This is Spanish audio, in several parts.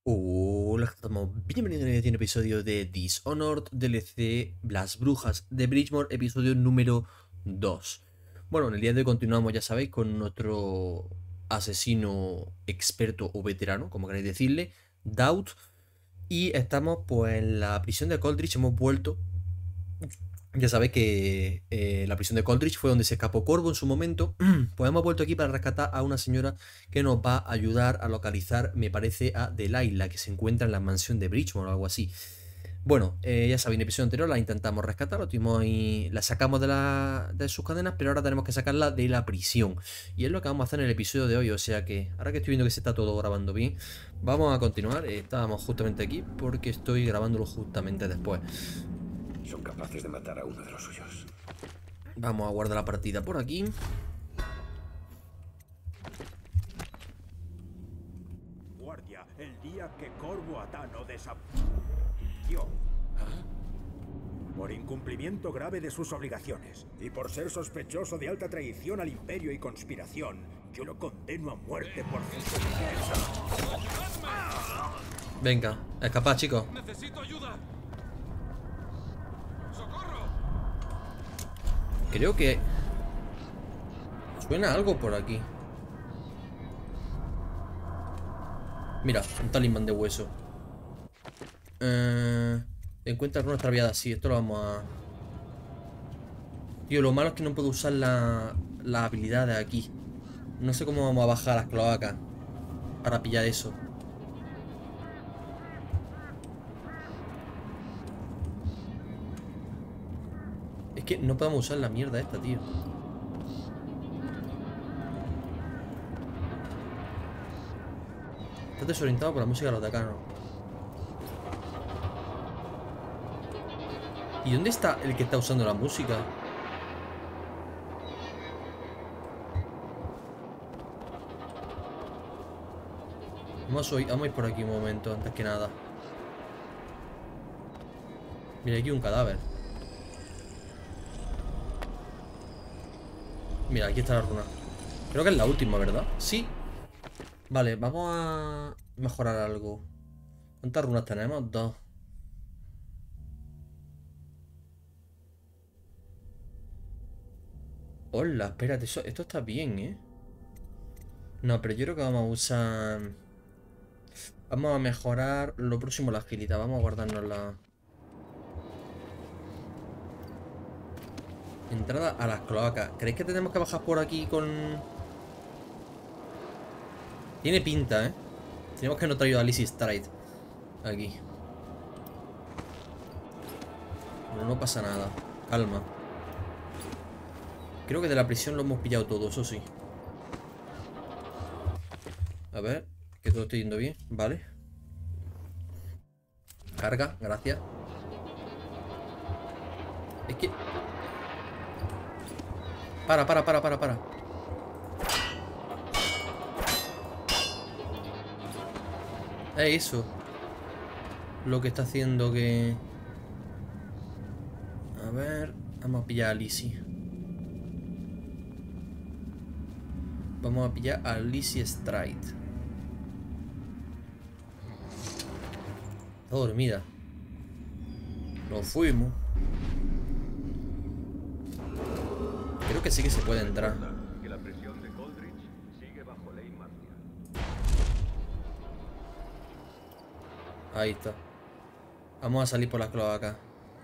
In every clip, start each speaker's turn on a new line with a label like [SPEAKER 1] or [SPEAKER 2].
[SPEAKER 1] Hola, estamos bienvenidos a un episodio de Dishonored DLC Las Brujas de Bridgemore, episodio número 2. Bueno, en el día de hoy continuamos, ya sabéis, con nuestro asesino experto o veterano, como queréis decirle, Doubt. Y estamos pues en la prisión de Coldridge, hemos vuelto. Ya sabéis que la prisión de Coldridge fue donde se escapó Corvo en su momento. Pues hemos vuelto aquí para rescatar a una señora que nos va a ayudar a localizar, me parece, a Delilah, que se encuentra en la mansión de Bridgemore o algo así. Bueno, ya sabéis, en el episodio anterior la intentamos rescatar, la sacamos de sus cadenas, pero ahora tenemos que sacarla de la prisión. Y es lo que vamos a hacer en el episodio de hoy, o sea que ahora que estoy viendo que se está todo grabando bien, vamos a continuar. Estábamos justamente aquí porque estoy grabándolo justamente después.
[SPEAKER 2] Son capaces de matar a uno de los suyos.
[SPEAKER 1] Vamos a guardar la partida por aquí.
[SPEAKER 3] Guardia, el día que Corvo Atano desapareció por incumplimiento grave de sus obligaciones y por ser sospechoso de alta traición al imperio y conspiración, yo lo condeno a muerte por
[SPEAKER 1] Venga, escapad, chicos.
[SPEAKER 4] ¡Necesito ayuda! ¡Socorro!
[SPEAKER 1] Creo que suena algo por aquí. Mira, un talismán de hueso. Encuentra runas extraviadas. Sí, esto lo vamos a... Tío, lo malo es que no puedo usar la habilidad de aquí. No sé cómo vamos a bajar las cloacas para pillar eso. Es que no podemos usar la mierda esta, tío. Está desorientado por la música de los decanos. ¿Y dónde está el que está usando la música? Vamos a ir por aquí un momento, antes que nada. Mira, aquí un cadáver. Mira, aquí está la runa. Creo que es la última, ¿verdad? Sí. Vale, vamos a mejorar algo. ¿Cuántas runas tenemos? Dos. Hola, espérate, esto está bien, ¿eh? No, pero yo creo que vamos a usar... Vamos a mejorar lo próximo la agilidad. Vamos a guardarnos la... Entrada a las cloacas. ¿Creéis que tenemos que bajar por aquí con...? Tiene pinta, ¿eh? Tenemos que no traído a Lizzie Stride aquí. Pero no pasa nada. Calma. Creo que de la prisión lo hemos pillado todo, eso sí. A ver, que todo esté yendo bien. Vale. Carga, gracias. Es que... Para. Es eso lo que está haciendo que... A ver... Vamos a pillar a Lizzie. Vamos a pillar a Lizzie Stride. Está dormida. Nos fuimos. Creo que sí que se puede entrar.
[SPEAKER 2] Que la prisión de Coldridge sigue bajo ley marcial.
[SPEAKER 1] Ahí está. Vamos a salir por las cloacas.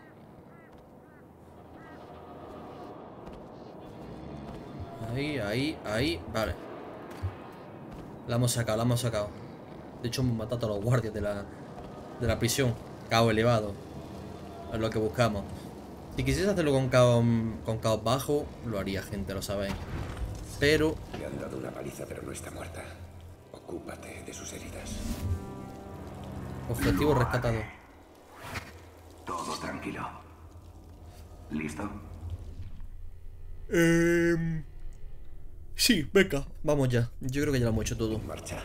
[SPEAKER 1] Ahí. Vale. La hemos sacado. De hecho, hemos matado a todos los guardias de la prisión. Caos elevado. Es lo que buscamos. Si quisiese hacerlo con caos bajo, lo haría, gente, lo sabéis. Pero...
[SPEAKER 2] Le han dado una paliza, pero no está muerta. Ocúpate de sus heridas.
[SPEAKER 1] Objetivo rescatado.
[SPEAKER 5] Todo tranquilo. ¿Listo?
[SPEAKER 1] Sí, venga, vamos ya. Yo creo que ya lo hemos hecho todo.
[SPEAKER 2] Marcha.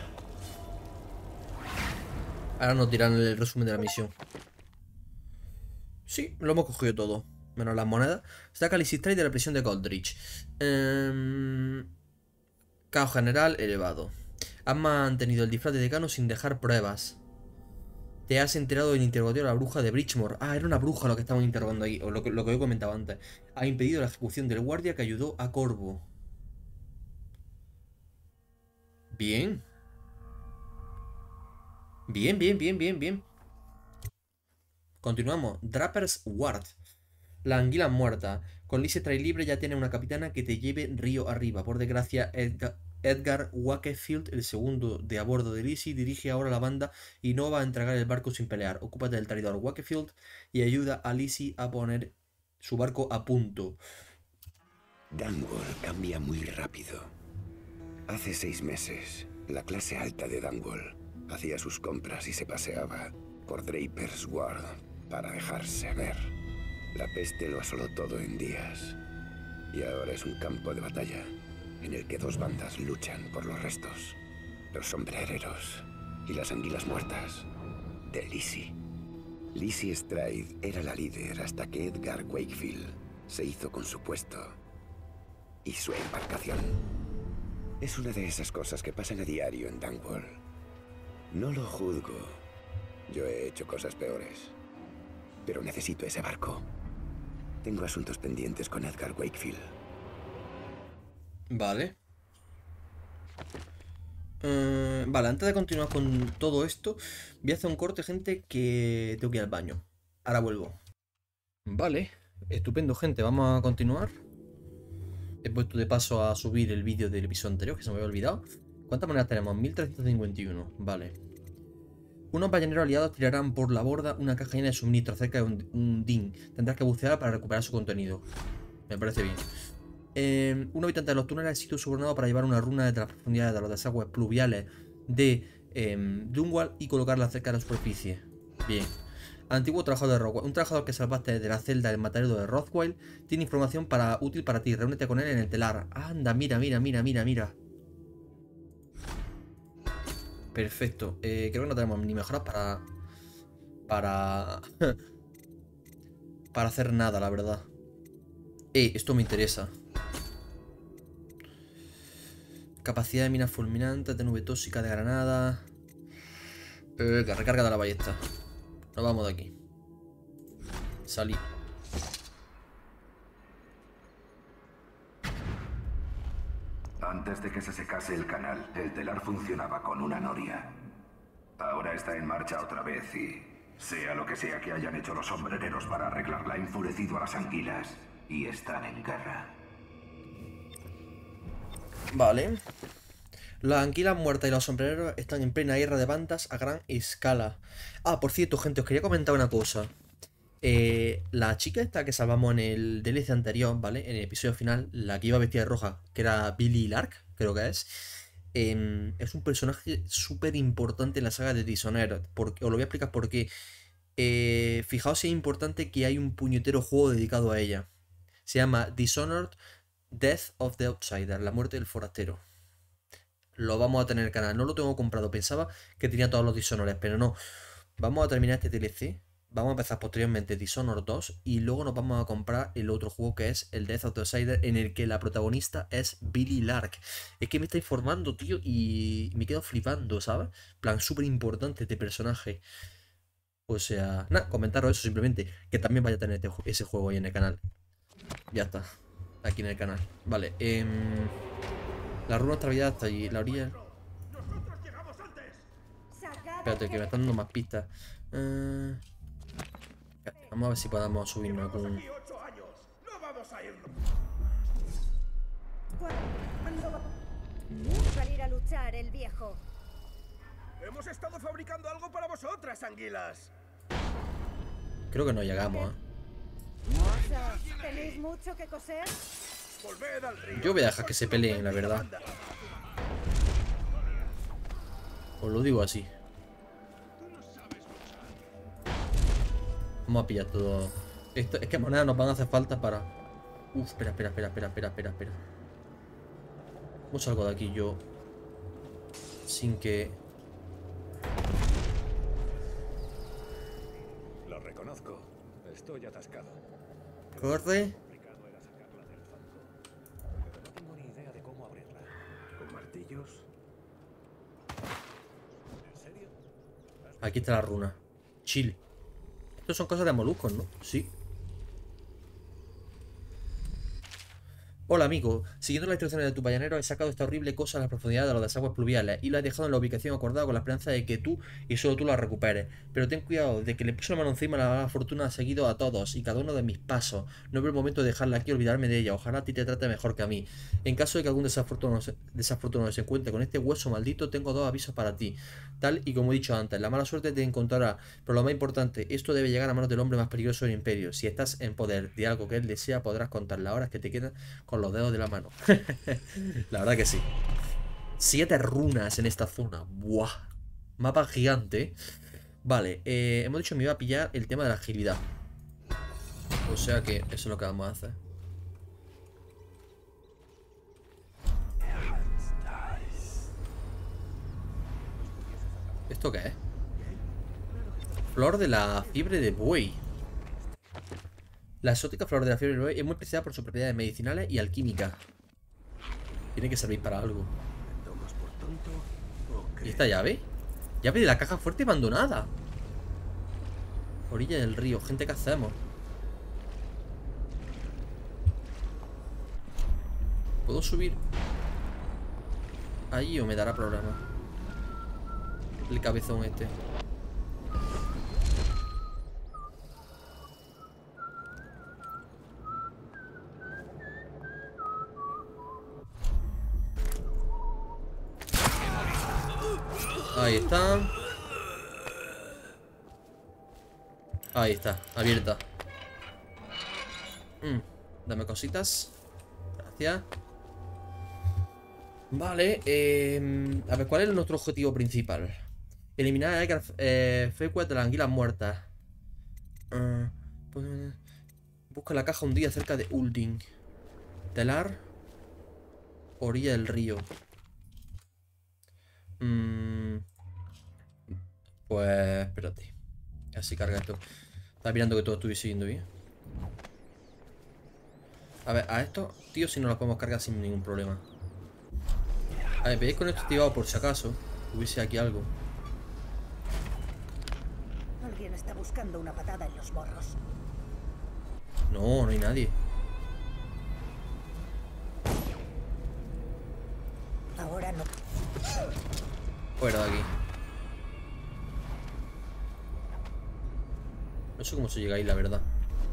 [SPEAKER 1] Ahora nos dirán el resumen de la misión. Sí, lo hemos cogido todo. Menos las monedas. Saca Lizzie Stride de la prisión de Coldridge. Caos general elevado. Han mantenido el disfraz de decano sin dejar pruebas. Te has enterado del interrogatorio de la bruja de Bridgemore. Ah, era una bruja lo que estaban interrogando ahí, o lo que yo comentaba antes. Ha impedido la ejecución del guardia que ayudó a Corvo. Bien. Bien, bien, bien, bien, bien. Continuamos. Draper's Ward. La anguila muerta. Con Lizzie trae libre ya tiene una capitana que te lleve río arriba. Por desgracia, Edgar Wakefield, el segundo de a bordo de Lizzie, dirige ahora la banda y no va a entregar el barco sin pelear. Ocúpate del traidor Wakefield y ayuda a Lizzie a poner su barco a punto.
[SPEAKER 2] Dunwall cambia muy rápido. Hace 6 meses, la clase alta de Dunwall hacía sus compras y se paseaba por Draper's Ward para dejarse ver. La peste lo asoló todo en días. Y ahora es un campo de batalla en el que 2 bandas luchan por los restos. Los sombrereros y las anguilas muertas de Lizzie. Lizzie Stride era la líder hasta que Edgar Wakefield se hizo con su puesto y su embarcación. Es una de esas cosas que pasan a diario en Dunwall. No lo juzgo. Yo he hecho cosas peores. Pero necesito ese barco. Tengo asuntos pendientes con Edgar Wakefield.
[SPEAKER 1] Vale. Vale, antes de continuar con todo esto, voy a hacer un corte, gente, que tengo que ir al baño. Ahora vuelvo. Vale, estupendo, gente. Vamos a continuar. He puesto de paso a subir el vídeo del episodio anterior, que se me había olvidado. ¿Cuántas monedas tenemos? 1351. Vale. Unos balleneros aliados tirarán por la borda una caja llena de suministros cerca de un din. Tendrás que bucear para recuperar su contenido. Me parece bien. Un habitante de los túneles ha sido sobornado para llevar una runa de las profundidades de los desagües pluviales de Dunwall y colocarla cerca de la superficie. Bien. Antiguo trabajador de Rothwell. Un trabajador que salvaste de la celda del matadero de Rothwell tiene información útil para ti. Reúnete con él en el telar. Anda, mira, mira, mira, mira, mira. Perfecto. Creo que no tenemos ni mejoras para hacer nada, la verdad. Esto me interesa. Capacidad de minas fulminantes, de nube tóxica de granada. Recarga de la ballesta. Nos vamos de aquí. Salí.
[SPEAKER 5] Antes de que se secase el canal, el telar funcionaba con una noria. Ahora está en marcha otra vez y, sea lo que sea que hayan hecho los sombrereros para arreglarla, ha enfurecido a las anguilas y están en guerra.
[SPEAKER 1] Vale. Las anguilas muertas y los sombrereros están en plena guerra de bandas a gran escala. Ah, por cierto, gente, os quería comentar una cosa. La chica esta que salvamos en el DLC anterior, ¿vale? En el episodio final, la que iba vestida de roja, que era Billy Lark, creo que es un personaje súper importante en la saga de Dishonored. Os lo voy a explicar por qué. Fijaos si es importante que hay un puñetero juego dedicado a ella. Se llama Dishonored Death of the Outsider, la muerte del forastero. Lo vamos a tener en el canal. No lo tengo comprado, pensaba que tenía todos los Dishonored, pero no. Vamos a terminar este DLC. Vamos a empezar posteriormente Dishonored 2 y luego nos vamos a comprar el otro juego que es el Death of the Outsider, en el que la protagonista es Billy Lark. Es que me está informando, tío, y me quedo flipando, ¿sabes? Plan, súper importante este personaje. O sea, nada, comentaros eso simplemente, que también vaya a tener ese juego ahí en el canal. Ya está, aquí en el canal. Vale, la runa extraviada está allí, la orilla. Espérate, que me están dando más pistas. Vamos a ver si podemos subirnos con...
[SPEAKER 4] Salir a luchar el viejo.
[SPEAKER 3] Hemos estado fabricando algo para vosotras, anguilas.
[SPEAKER 1] Creo que no llegamos,
[SPEAKER 4] Mozo, ¿tenéis mucho que coser?
[SPEAKER 3] Volved al río.
[SPEAKER 1] Yo voy a dejar que se peleen, la verdad. Os lo digo así. Vamos a pillar todo. Esto, es que monedas nos van a hacer falta para... Uf, espera. ¿Cómo salgo de aquí yo? Sin que...
[SPEAKER 3] Lo reconozco. Estoy atascado.
[SPEAKER 1] Corre.
[SPEAKER 3] No tengo ni idea de cómo abrirla. ¿Con martillos? ¿En serio?
[SPEAKER 1] Aquí está la runa. Chill. Estos son cosas de moluscos, ¿no? Sí. Hola amigo, siguiendo las instrucciones de tu payanero he sacado esta horrible cosa a las profundidades de las desaguas pluviales y la he dejado en la ubicación acordada con la esperanza de que tú y solo tú la recuperes. Pero ten cuidado de que le puse la mano encima, la mala fortuna ha seguido a todos y cada uno de mis pasos. No veo el momento de dejarla aquí y olvidarme de ella. Ojalá a ti te trate mejor que a mí. En caso de que algún desafortunado se encuentre con este hueso maldito, tengo dos avisos para ti. Tal y como he dicho antes, la mala suerte te encontrará, pero lo más importante, esto debe llegar a manos del hombre más peligroso del imperio. Si estás en poder de algo que él desea, podrás contar las horas que te quedan con los dedos de la mano. La verdad que sí. 7 runas en esta zona. Buah. Mapa gigante. Vale, hemos dicho que me iba a pillar el tema de la agilidad. O sea que eso es lo que vamos a hacer. ¿Esto qué es? Flor de la fiebre de buey. La exótica flor de la fiebre de buey es muy apreciada por sus propiedades medicinales y alquímicas. Tiene que servir para algo. ¿Y esta llave? Llave de la caja fuerte abandonada. Orilla del río. Gente, ¿qué hacemos? ¿Puedo subir ahí o me dará problema? El cabezón este. Ahí está. Ahí está, abierta. Dame cositas. Gracias. Vale, a ver, ¿cuál es nuestro objetivo principal? Eliminar a Edgar Frequent de las anguilas muertas. Busca la caja un día cerca de Ulding. Telar. Orilla del río. Pues espérate. Así carga esto. Estaba mirando que todo estuviese yendo bien. A ver, a esto, tío, si no lo podemos cargar sin ningún problema. A ver, veis con esto activado por si acaso hubiese aquí algo.
[SPEAKER 4] Alguien está buscando una patada en los morros.
[SPEAKER 1] No, no hay nadie.
[SPEAKER 4] Ahora no.
[SPEAKER 1] Fuera de aquí. No sé cómo se llega ahí, la verdad.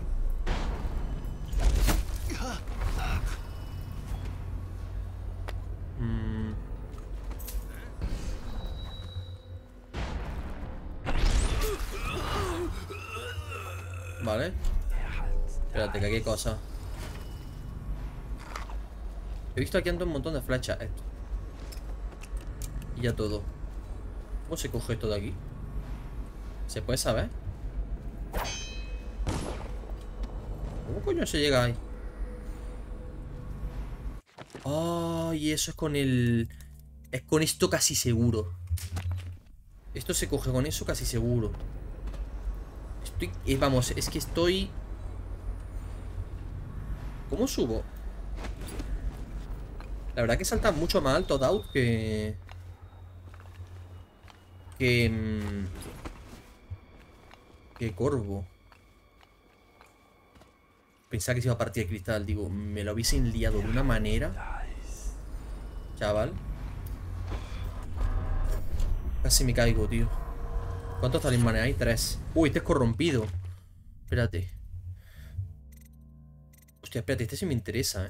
[SPEAKER 1] Vale. Espérate, que aquí hay cosas. He visto aquí antes un montón de flechas. Esto. Y ya todo. ¿Cómo se coge esto de aquí? ¿Se puede saber? ¿Cómo coño se llega ahí? Oh, y eso es con el... Es con esto casi seguro. Esto se coge con eso casi seguro. Estoy... vamos, es que estoy... ¿Cómo subo? La verdad que salta mucho más alto Daud que... Que Corvo. Pensaba que se iba a partir el cristal. Digo, me lo hubiesen liado de una manera. Chaval. Casi me caigo, tío. ¿Cuántos talismanes hay? 3. Uy, este es corrompido. Espérate. Hostia, espérate, este sí me interesa,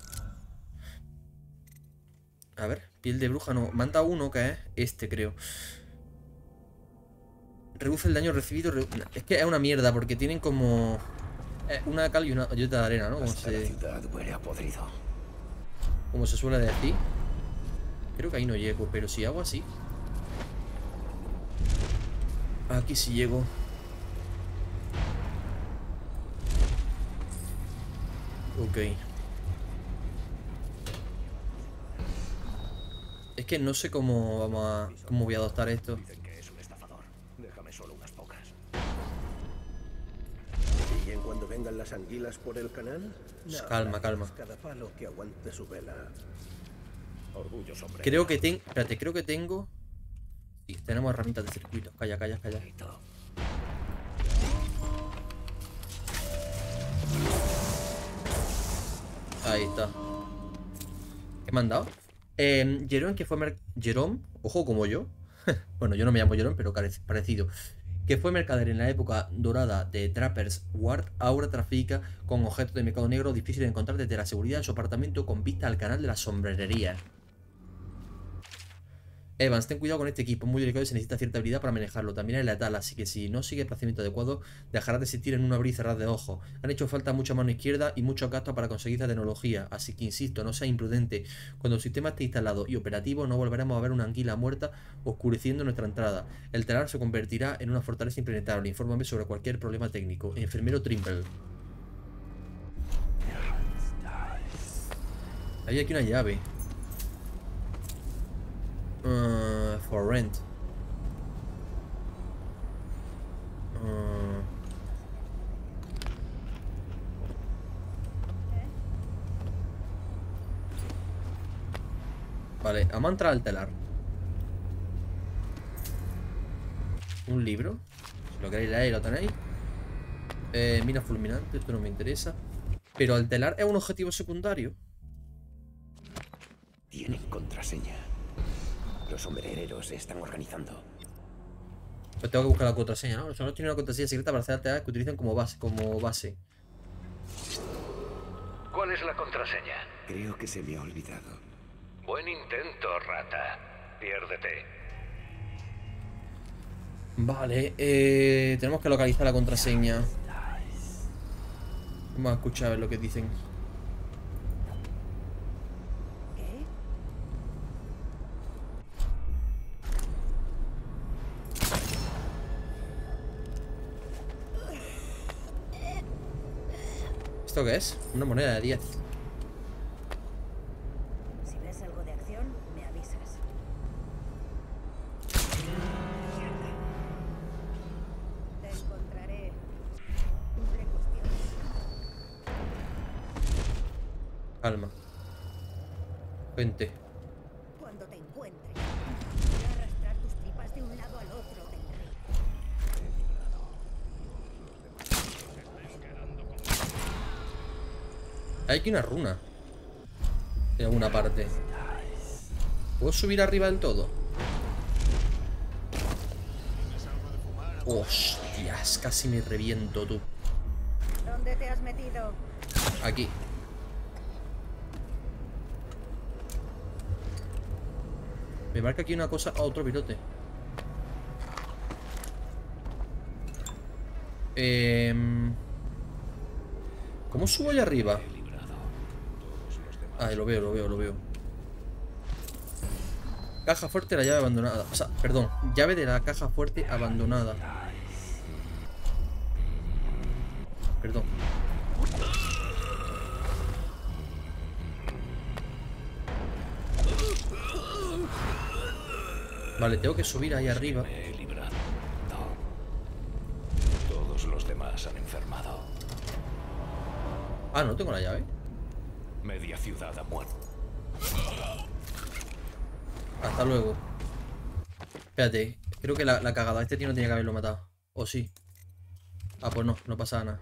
[SPEAKER 1] A ver, piel de bruja no. Manda uno que es este, creo. Reduce el daño recibido. Es que es una mierda porque tienen como... una cal y una gota de arena, ¿no? Como se suele decir. Creo que ahí no llego, pero si hago así. Aquí sí llego. Ok. Es que no sé cómo vamos a... cómo voy a adoptar esto.
[SPEAKER 3] Dicen que es un estafador. Déjame solo unas pocas. ¿Y cuando vengan las anguilas por el canal?
[SPEAKER 1] No, calma, calma.
[SPEAKER 3] Cada palo que aguante su vela. Orgullo sobre.
[SPEAKER 1] Creo que tengo... Espérate, creo que tengo... Sí, tenemos herramientas de circuito. Calla, calla, calla. Ahí está. ¿Qué me han dado? Jerome, que fue... Jerome, ojo como yo. Bueno, yo no me llamo Jerome, pero parecido. Que fue mercader en la época dorada de Trappers Ward, ahora trafica con objetos de mercado negro difícil de encontrar desde la seguridad de su apartamento con vista al canal de la sombrerería. Evans, ten cuidado con este equipo, es muy delicado y se necesita cierta habilidad para manejarlo. También es letal, así que si no sigue el procedimiento adecuado, dejará de existir en un abrir y cerrar de ojos. Han hecho falta mucha mano izquierda y muchos gastos para conseguir esta tecnología, así que insisto, no sea imprudente. Cuando el sistema esté instalado y operativo, no volveremos a ver una anguila muerta oscureciendo nuestra entrada. El telar se convertirá en una fortaleza impenetrable. Infórmame sobre cualquier problema técnico. Enfermero Trimble. Hay aquí una llave. For rent. Vale, vamos a entrar al telar. Un libro. Si lo queréis leer, lo tenéis. Mina fulminante, esto no me interesa. Pero el telar es un objetivo secundario.
[SPEAKER 2] Tienen contraseña. Los sombrereros se están organizando.
[SPEAKER 1] Pues tengo que buscar la contraseña, ¿no? Los sombreros tienen una contraseña secreta para hacer el telar que utilizan como base.
[SPEAKER 6] ¿Cuál es la contraseña?
[SPEAKER 2] Creo que se me ha olvidado.
[SPEAKER 6] Buen intento, rata. Piérdete.
[SPEAKER 1] Vale, tenemos que localizar la contraseña. Vamos a escuchar a ver lo que dicen. ¿Esto qué es? Una moneda de 10.
[SPEAKER 4] Si ves algo de acción, me avisas. Te encontraré. Cumple cuestiones.
[SPEAKER 1] Calma. Vente.
[SPEAKER 4] Cuando te encuentre, voy a arrastrar tus tripas de un lado al otro del río.
[SPEAKER 1] Hay aquí una runa. En alguna parte. ¿Puedo subir arriba del todo? Hostias, casi me reviento, tú.
[SPEAKER 4] ¿Dónde te has metido?
[SPEAKER 1] Aquí. Me marca aquí una cosa. Ah, otro virote. ¿Cómo subo allá arriba? Ah, lo veo. Caja fuerte de la llave abandonada. O sea, perdón, llave de la caja fuerte abandonada. Perdón. Vale, tengo que subir ahí arriba.
[SPEAKER 6] Me he librado. No. Todos los demás han enfermado.
[SPEAKER 1] Ah, no tengo la llave.
[SPEAKER 6] Media ciudad ha muerto.
[SPEAKER 1] Hasta luego. Espérate, creo que la cagada. Este tío no tenía que haberlo matado. ¿O sí? Ah, pues no, no pasa nada.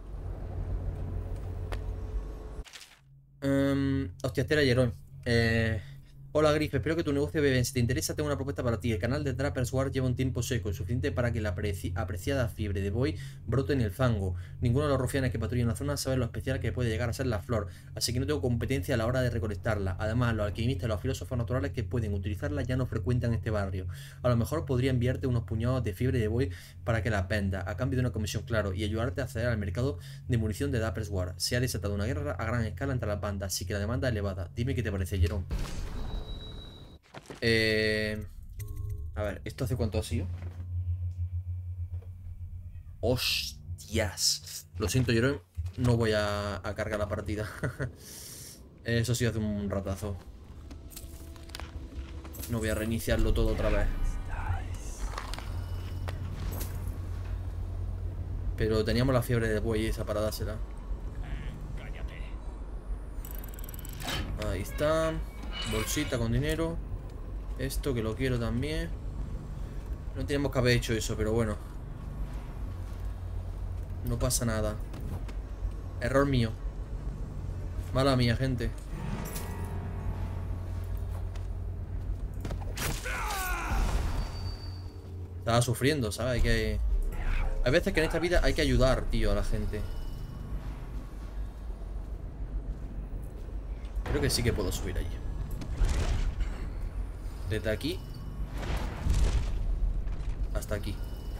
[SPEAKER 1] Hostia, este era Jerome. Hola Griff, espero que tu negocio bebe. Si te interesa, tengo una propuesta para ti. El canal de Trappers Ward lleva un tiempo seco, suficiente para que la apreciada fiebre de Boy brote en el fango. Ninguno de los rufianes que patrullan la zona sabe lo especial que puede llegar a ser la flor, así que no tengo competencia a la hora de recolectarla. Además, los alquimistas y los filósofos naturales que pueden utilizarla ya no frecuentan este barrio. A lo mejor podría enviarte unos puñados de fiebre de Boy para que las vendas, a cambio de una comisión, claro, y ayudarte a acceder al mercado de munición de Trappers Ward. Se ha desatado una guerra a gran escala entre las bandas, así que la demanda es elevada. Dime qué te parece, Jerome. A ver, ¿esto hace cuánto ha sido? ¡Hostias! Lo siento, Jerome. No voy a cargar la partida. Eso sí hace un ratazo. No voy a reiniciarlo todo otra vez. Pero teníamos la fiebre de buey esa para dársela. Ahí está. Bolsita con dinero. Esto que lo quiero también. No teníamos que haber hecho eso, pero bueno. No pasa nada. Error mío. Mala mía, gente. Estaba sufriendo, ¿sabes? Hay veces que en esta vida hay que ayudar, tío, a la gente. Creo que sí que puedo subir allí. Desde aquí hasta aquí.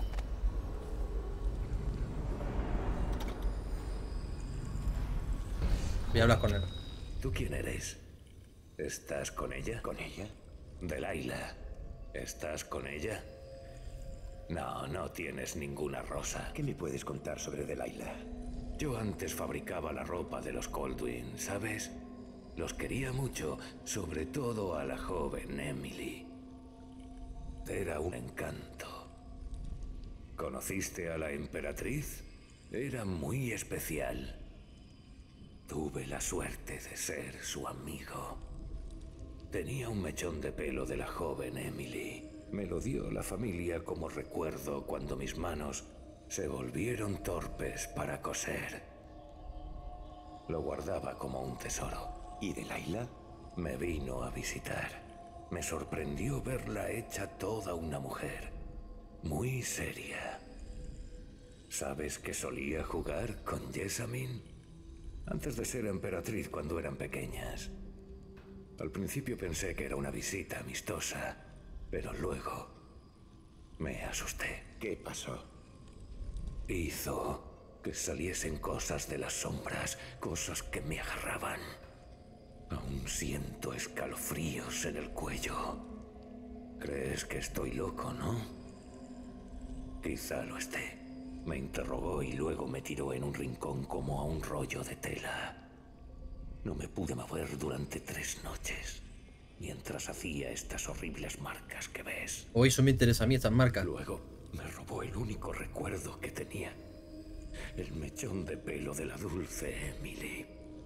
[SPEAKER 1] Voy a hablar con él.
[SPEAKER 6] ¿Tú quién eres? ¿Estás con ella?
[SPEAKER 2] ¿Con ella?
[SPEAKER 6] Delilah. ¿Estás con ella? No, no tienes ninguna rosa.
[SPEAKER 2] ¿Qué me puedes contar sobre Delilah?
[SPEAKER 6] Yo antes fabricaba la ropa de los Coldwin, ¿sabes? Los quería mucho, sobre todo a la joven Emily. Era un encanto. ¿Conociste a la emperatriz? Era muy especial. Tuve la suerte de ser su amigo. Tenía un mechón de pelo de la joven Emily. Me lo dio la familia como recuerdo cuando mis manos se volvieron torpes para coser. Lo guardaba como un tesoro.
[SPEAKER 2] ¿Y Delilah?
[SPEAKER 6] Me vino a visitar. Me sorprendió verla hecha toda una mujer. Muy seria. ¿Sabes que solía jugar con Jessamine? Antes de ser emperatriz cuando eran pequeñas. Al principio pensé que era una visita amistosa, pero luego me asusté.
[SPEAKER 2] ¿Qué pasó?
[SPEAKER 6] Hizo que saliesen cosas de las sombras, cosas que me agarraban. Aún siento escalofríos en el cuello. ¿Crees que estoy loco, no? Quizá lo esté. Me interrogó y luego me tiró en un rincón como a un rollo de tela. No me pude mover durante 3 noches, mientras hacía estas horribles marcas que ves.
[SPEAKER 1] Hoy eso me interesa a mí, estas marcas.
[SPEAKER 6] Luego me robó el único recuerdo que tenía. El mechón de pelo de la dulce Emily.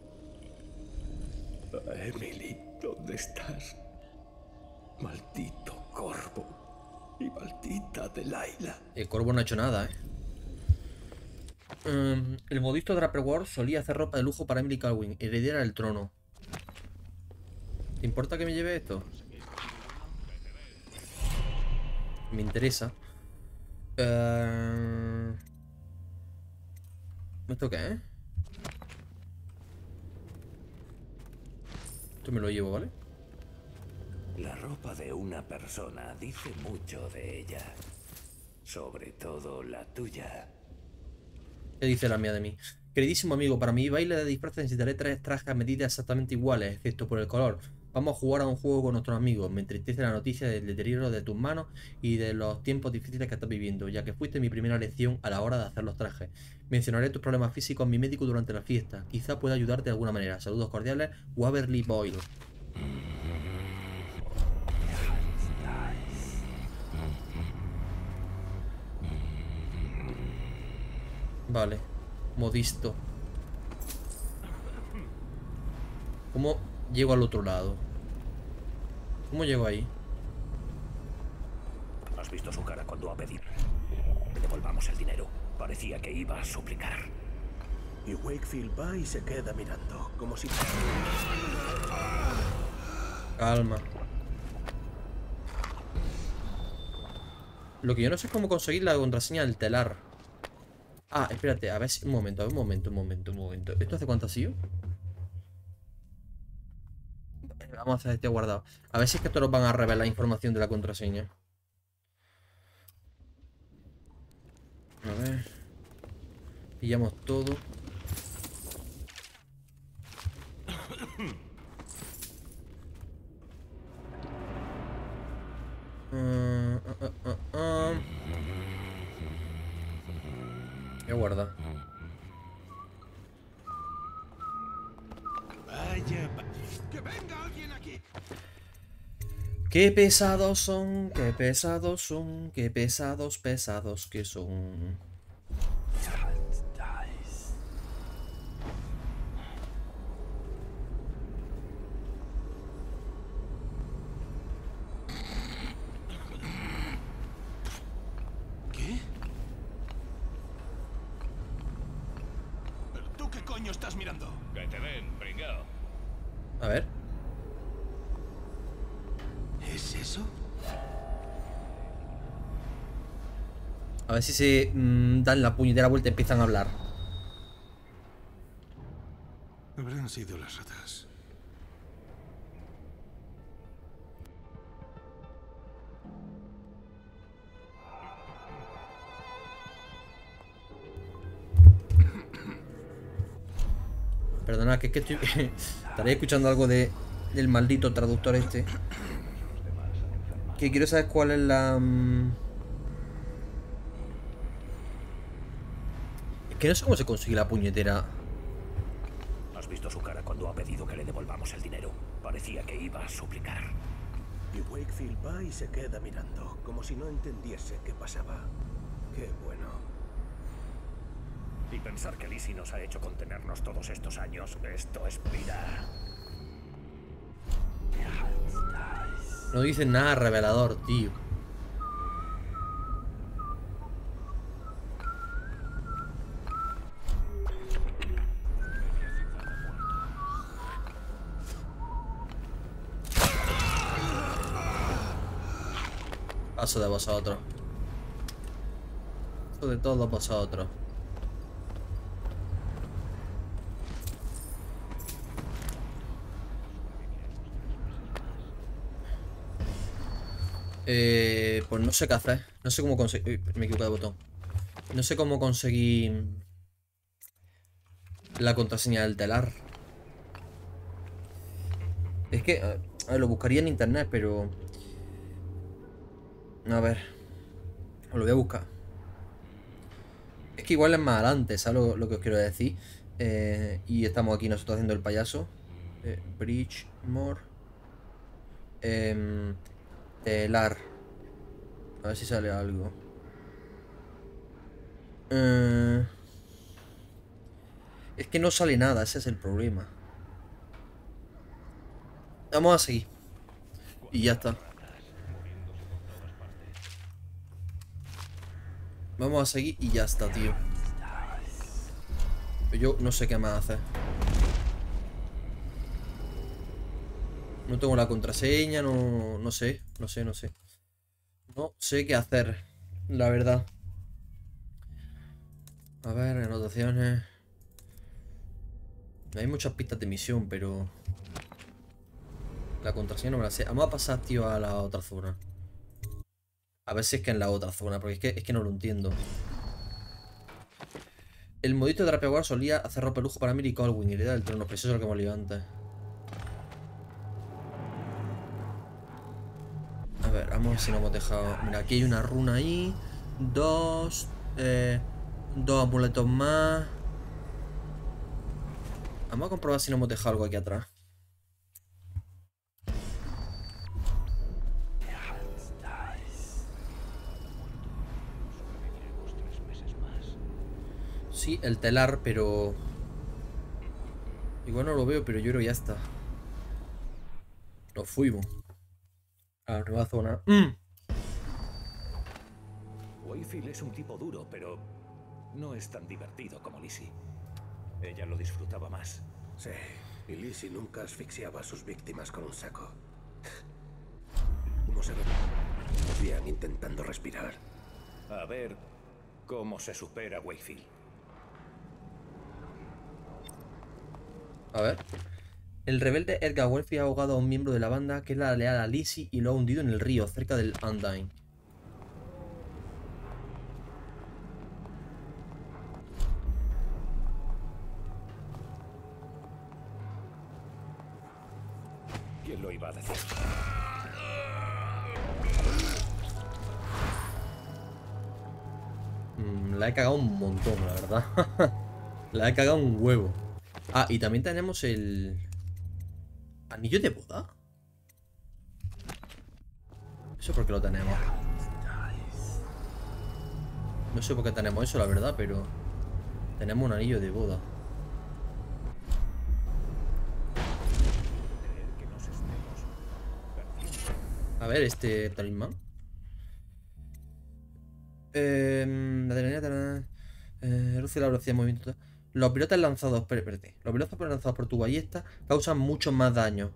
[SPEAKER 6] Emily, ¿dónde estás? Maldito corvo. Y maldita Delilah.
[SPEAKER 1] El corvo no ha hecho nada, ¿eh? El modisto Draper Ward solía hacer ropa de lujo para Emily Calvin, heredera del trono. ¿Te importa que me lleve esto? Me interesa. ¿Esto qué es? Esto me lo llevo, ¿vale?
[SPEAKER 6] La ropa de una persona dice mucho de ella. Sobre todo la tuya.
[SPEAKER 1] ¿Qué dice la mía de mí? Queridísimo amigo, para mi baile de disfraces necesitaré 3 trajes a medida exactamente iguales, excepto por el color. Vamos a jugar a un juego con nuestros amigos. Me entristece la noticia del deterioro de tus manos y de los tiempos difíciles que estás viviendo, ya que fuiste mi primera lección a la hora de hacer los trajes. Mencionaré tus problemas físicos a mi médico durante la fiesta. Quizá pueda ayudarte de alguna manera. Saludos cordiales, Waverly Boyle. Vale, modisto. ¿Cómo llego al otro lado? ¿Cómo llego ahí?
[SPEAKER 6] ¿Has visto su cara cuando ha pedido que devolvamos el dinero? Parecía que iba a suplicar.
[SPEAKER 3] Y Wakefield va y se queda mirando, como si...
[SPEAKER 1] Calma. Lo que yo no sé es cómo conseguir la contraseña del telar. Ah, espérate, a ver si... Un momento. ¿Esto hace cuánto ha sido? Vamos a hacer este guardado. A ver si es que esto nos van a revelar información de la contraseña. A ver. Pillamos todo. Voy a guardar.
[SPEAKER 3] Vaya, que venga alguien aquí.
[SPEAKER 1] Qué pesados son, qué pesados son, qué pesados que son.
[SPEAKER 3] ¿Qué? ¿Pero tú qué
[SPEAKER 7] coño estás mirando?
[SPEAKER 8] Que te ven, pringao.
[SPEAKER 1] A ver.
[SPEAKER 7] ¿Es eso?
[SPEAKER 1] A ver si se dan la puñetera vuelta y empiezan a hablar.
[SPEAKER 7] Habrán sido las ratas.
[SPEAKER 1] Perdona, que es que estoy... Estaría escuchando algo del maldito traductor este. Que quiero saber cuál es la... Es que no sé cómo se consigue la puñetera.
[SPEAKER 6] ¿Has visto su cara cuando ha pedido que le devolvamos el dinero? Parecía que iba a suplicar.
[SPEAKER 3] Y Wakefield va y se queda mirando, como si no entendiese qué pasaba. Qué bueno.
[SPEAKER 6] Y pensar que Lizzie nos ha hecho contenernos todos estos años, esto es vida.
[SPEAKER 1] No dicen nada revelador, tío. Paso de vosotros. Paso de todos vosotros. Pues no sé qué hacer. No sé cómo conseguir... Me he equivocado de botón. No sé cómo conseguir la contraseña del telar. Es que... A ver, lo buscaría en internet, pero... A ver. Os lo voy a buscar. Es que igual es más adelante, ¿sabes lo que os quiero decir? Y estamos aquí nosotros haciendo el payaso. Bridgemore. Telar. A ver si sale algo. Es que no sale nada, ese es el problema. Vamos a seguir. Y ya está. Vamos a seguir y ya está, tío. Yo no sé qué más hacer. No tengo la contraseña, no sé. No sé qué hacer, la verdad. A ver, anotaciones. Hay muchas pistas de misión, pero... La contraseña no me la sé. Vamos a pasar, tío, a la otra zona. A ver si es que en la otra zona, porque es que no lo entiendo. El modito de Drapeawar solía hacer ropelujo para Mary Colwyn y heredar el trono, pero eso es lo que hemos leído antes. A ver, vamos a ver si no hemos dejado... Mira, aquí hay una runa ahí. Dos amuletos más. Vamos a comprobar si no hemos dejado algo aquí atrás. Sí, el telar, pero... Igual no lo veo, pero yo creo que ya está. Nos fuimos a la nueva zona.
[SPEAKER 6] Wakefield es un tipo duro, pero no es tan divertido como Lizzie. Ella lo disfrutaba más.
[SPEAKER 3] Sí, y Lizzie nunca asfixiaba a sus víctimas con un saco. ¿Cómo se movían intentando respirar?
[SPEAKER 6] A ver cómo se supera Wakefield.
[SPEAKER 1] A ver. El rebelde Edgar Wakefield ha ahogado a un miembro de la banda que es la leal a Lizzie y lo ha hundido en el río, cerca del Undyne.
[SPEAKER 6] ¿Quién lo iba a decir?
[SPEAKER 1] La he cagado un montón, la verdad. La he cagado un huevo. Ah, y también tenemos el... ¿Anillo de boda? ¿Eso por qué lo tenemos? No sé por qué tenemos eso, la verdad, pero... Tenemos un anillo de boda. A ver, este talismán. La adrenalina... reduce la velocidad de movimiento. Los pilotos lanzados... Espérate. Los pilotos lanzados por tu ballesta causan mucho más daño.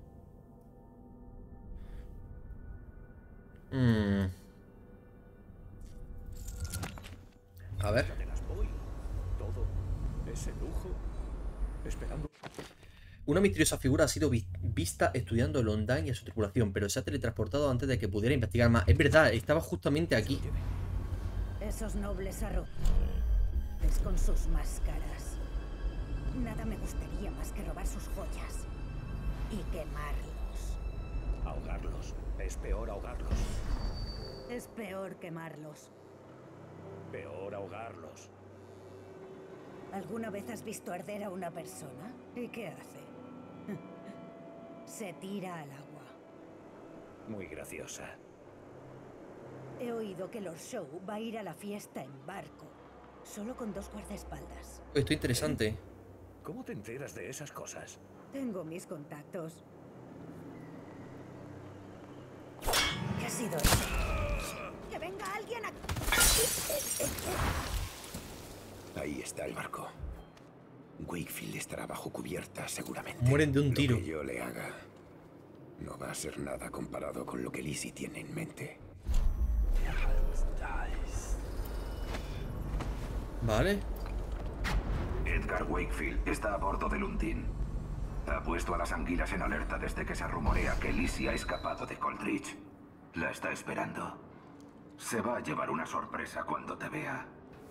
[SPEAKER 1] A ver.
[SPEAKER 3] Todo ese lujo esperando.
[SPEAKER 1] Una misteriosa figura ha sido vista estudiando el Undyne y a su tripulación, pero se ha teletransportado antes de que pudiera investigar más. Es verdad, estaba justamente aquí.
[SPEAKER 4] Esos nobles arrogantes con sus máscaras. Nada me gustaría más que robar sus joyas y quemarlos.
[SPEAKER 3] Ahogarlos. Es peor ahogarlos.
[SPEAKER 4] Es peor quemarlos.
[SPEAKER 3] Peor ahogarlos.
[SPEAKER 4] ¿Alguna vez has visto arder a una persona? ¿Y qué hace? Se tira al agua.
[SPEAKER 3] Muy graciosa.
[SPEAKER 4] He oído que Lord Show va a ir a la fiesta en barco, solo con 2 guardaespaldas.
[SPEAKER 1] Esto es interesante.
[SPEAKER 3] ¿Cómo te enteras de esas cosas?
[SPEAKER 4] Tengo mis contactos. ¿Qué ha sido eso? ¡Que venga alguien aquí!
[SPEAKER 2] Ahí está el barco. Wakefield estará bajo cubierta seguramente.
[SPEAKER 1] Mueren de un tiro.
[SPEAKER 2] Lo que yo le haga no va a ser nada comparado con lo que Lizzie tiene en mente.
[SPEAKER 1] Vale.
[SPEAKER 5] Edgar Wakefield está a bordo del Undine. Ha puesto a las anguilas en alerta desde que se rumorea que Lizzie ha escapado de Coldridge. La está esperando. Se va a llevar una sorpresa cuando te vea.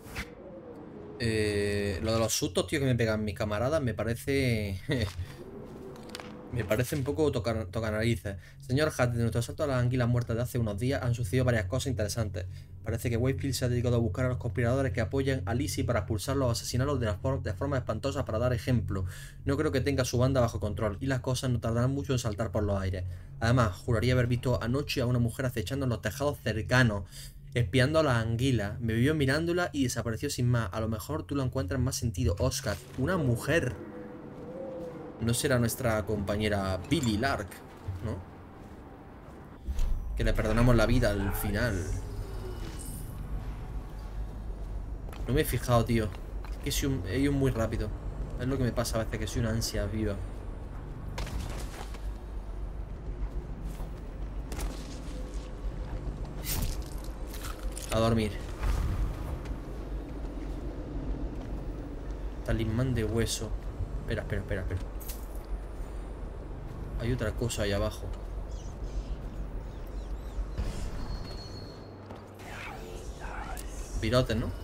[SPEAKER 1] Lo de los sustos, tío, que me pegan mis camaradas me parece... me parece un poco tocanarices. Señor Hutt, de nuestro asalto a las anguilas muertas de hace unos días han sucedido varias cosas interesantes. Parece que Wakefield se ha dedicado a buscar a los conspiradores que apoyan a Lizzie para expulsarlos o asesinarlos de forma espantosa para dar ejemplo. No creo que tenga su banda bajo control y las cosas no tardarán mucho en saltar por los aires. Además, juraría haber visto anoche a una mujer acechando en los tejados cercanos, espiando a las anguilas. Me vio mirándola y desapareció sin más. A lo mejor tú lo encuentras más sentido, Oscar. Una mujer. No será nuestra compañera Billy Lark, ¿no? Que le perdonamos la vida al final. No me he fijado, tío. Es que he ido muy rápido. Es lo que me pasa a veces, que soy una ansia viva. A dormir. Talismán de hueso. Espera. Hay otra cosa ahí abajo. Pirotes, ¿no?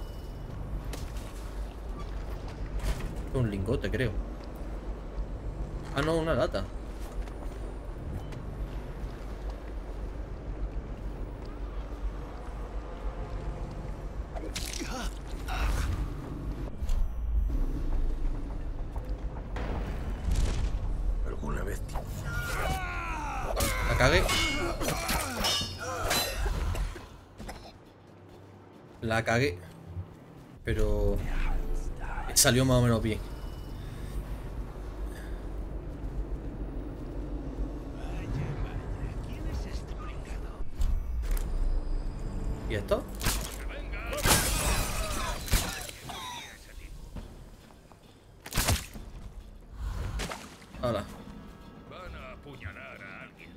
[SPEAKER 1] Un lingote, creo. Ah, no, una lata.
[SPEAKER 6] ¿Alguna vez?
[SPEAKER 1] La cagué. La cagué. Pero salió más o menos bien. ¿Y esto? Hola.
[SPEAKER 7] Van a apuñalar a alguien.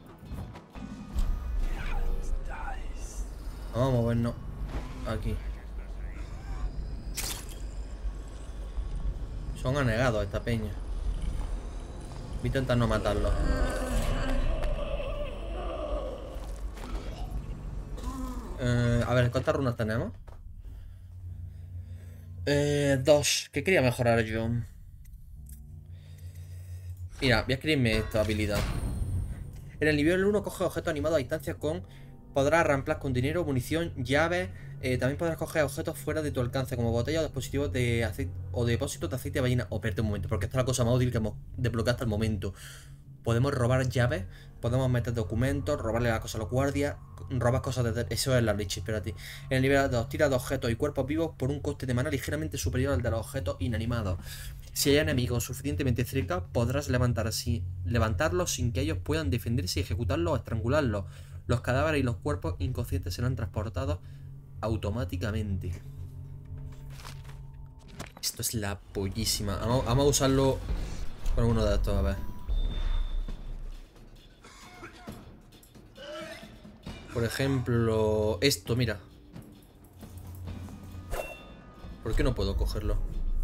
[SPEAKER 1] Vamos a movernos aquí. Son anegados esta peña. Voy a intentar no matarlos. A ver, ¿cuántas runas tenemos? 2. ¿Qué quería mejorar yo? Mira, voy a escribirme esta habilidad. En el nivel 1 coge objetos animados a distancia con... Podrás reemplazar con dinero, munición, llaves. También podrás coger objetos fuera de tu alcance, como botellas o dispositivos de aceite o depósitos de aceite de ballena. Oh, espérate un momento, porque esta es la cosa más útil que hemos desbloqueado hasta el momento. Podemos robar llaves, podemos meter documentos, robarle las cosas a los guardias, robar cosas de... Eso es la leche, espérate. En el nivel 2, tira de objetos y cuerpos vivos por un coste de mana ligeramente superior al de los objetos inanimados. Si hay enemigos suficientemente cerca, podrás levantarlos sin que ellos puedan defenderse y ejecutarlos o estrangularlos. Los cadáveres y los cuerpos inconscientes serán transportados automáticamente. Esto es la pollísima. Vamos a usarlo con uno de estos, a ver. Por ejemplo, esto, mira. ¿Por qué no puedo cogerlo?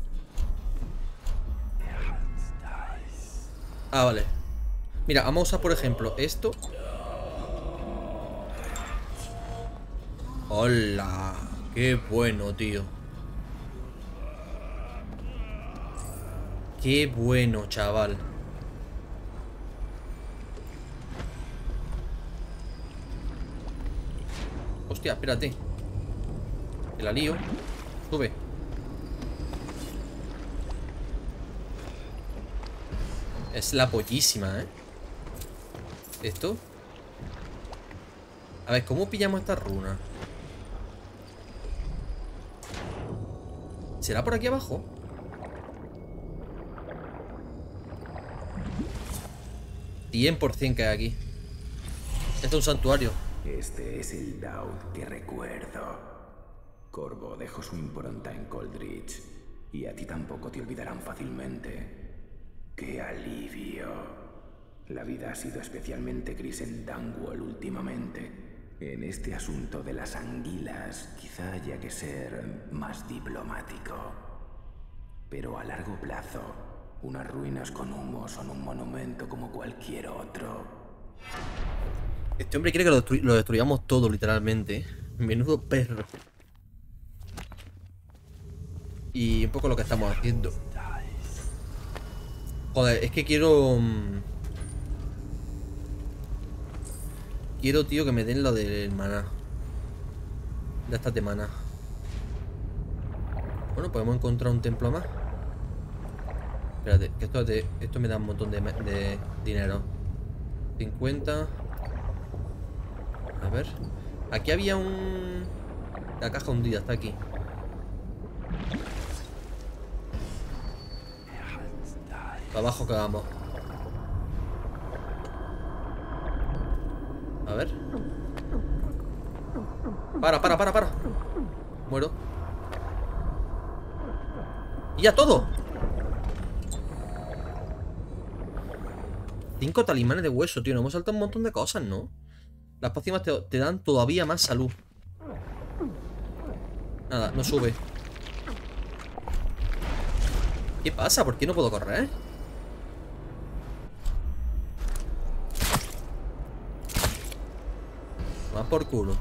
[SPEAKER 1] Ah, vale. Mira, vamos a usar, por ejemplo, esto. ¡Hola! ¡Qué bueno, tío! ¡Qué bueno, chaval! Hostia, espérate. Que la lío. Sube. Es la pollísima, ¿eh? ¿Esto? A ver, ¿cómo pillamos esta runa? ¿Será por aquí abajo? $100% que hay aquí. Esto es un santuario.
[SPEAKER 6] Este es el Daud que recuerdo. Corvo dejó su impronta en Coldridge, y a ti tampoco te olvidarán fácilmente. ¡Qué alivio! La vida ha sido especialmente gris en Dungwall últimamente. En este asunto de las anguilas, quizá haya que ser más diplomático. Pero a largo plazo, unas ruinas con humo son un monumento como cualquier otro.
[SPEAKER 1] Este hombre quiere que lo destruyamos todo, literalmente. Menudo perro. Y un poco lo que estamos haciendo. Joder, es que quiero... Quiero, tío, que me den lo del maná. De estas de maná. Bueno, podemos encontrar un templo más. Espérate, que esto me da un montón de dinero. 50. A ver. Aquí había un... La caja hundida, está aquí. Para abajo que vamos. A ver. Para. Muero. Y ya todo. 5 talismanes de hueso, tío. Nos hemos saltado un montón de cosas, ¿no? Las pócimas te dan todavía más salud. Nada, no sube. ¿Qué pasa? ¿Por qué no puedo correr? Va por culo.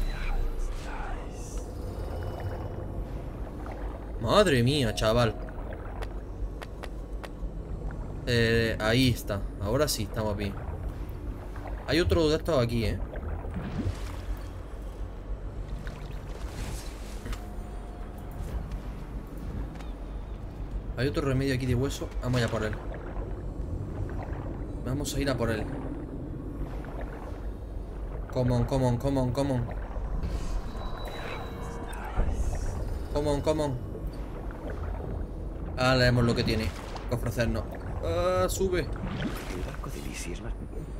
[SPEAKER 1] Madre mía, chaval. Ahí está. Ahora sí, estamos bien. Hay otro de estos aquí, ¿eh? Hay otro remedio aquí de hueso. Vamos a ir a por él. Vamos a ir a por él. Come on. Ahora leemos lo que tiene que ofrecernos. Ah, sube.
[SPEAKER 2] El barco de Lizzie es más...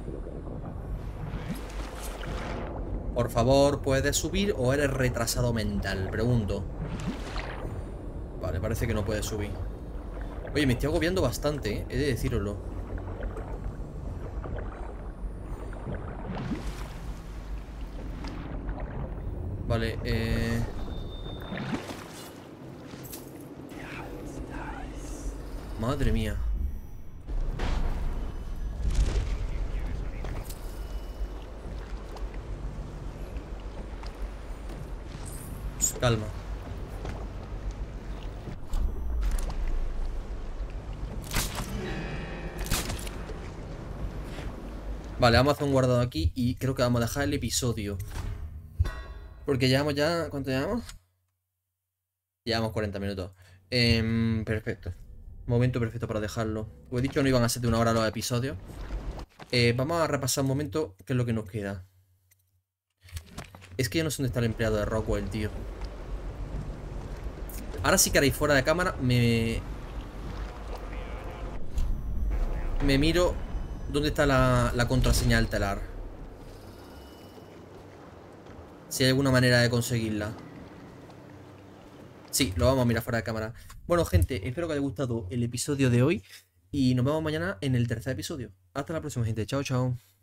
[SPEAKER 1] Por favor, ¿puedes subir o eres retrasado mental? Pregunto. Vale, parece que no puedes subir. Oye, me estoy agobiando bastante, ¿eh? He de decíroslo. Vale, Madre mía. Calma. Vale, vamos a hacer un guardado aquí y creo que vamos a dejar el episodio. Porque llevamos ya... ¿Cuánto llevamos? Llevamos 40 minutos. Perfecto. Momento perfecto para dejarlo. Como he dicho, no iban a ser de 1 hora los episodios. Vamos a repasar un momento qué es lo que nos queda. Es que yo no sé dónde está el empleado de Rockwell, tío. Ahora sí que haréis fuera de cámara. Me miro dónde está la contraseña del telar. Si hay alguna manera de conseguirla. Sí, lo vamos a mirar fuera de cámara. Bueno, gente, espero que os haya gustado el episodio de hoy. Y nos vemos mañana en el tercer episodio. Hasta la próxima, gente. Chao, chao.